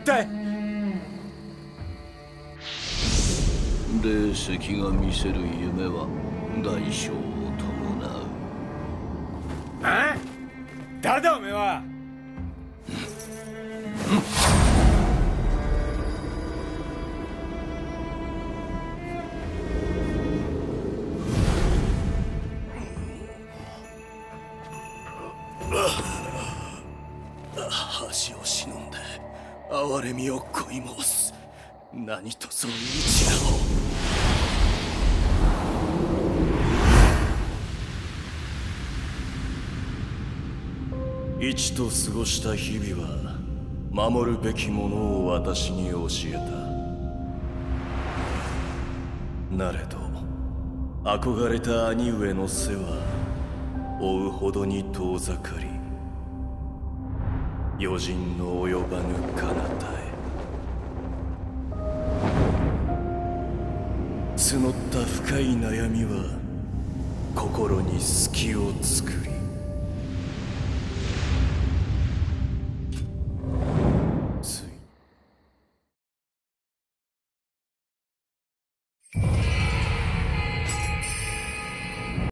体。 霊石が見せる夢は代償を伴う。 あ？誰だおめえは。 恥を忍んで哀れみを恋申す。何とぞ一打を。一と過ごした日々は守るべきものを私に教えた。なれど憧れた兄上の背は追うほどに遠ざかり、余人の及ばぬ彼方へ。募った深い悩みは心に隙を作り、